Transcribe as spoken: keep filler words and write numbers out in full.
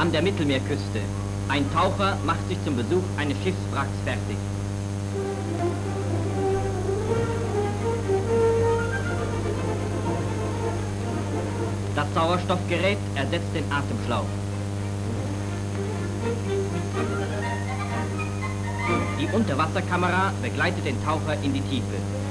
An der Mittelmeerküste. Ein Taucher macht sich zum Besuch eines Schiffswracks fertig. Das Sauerstoffgerät ersetzt den Atemschlauch. Die Unterwasserkamera begleitet den Taucher in die Tiefe.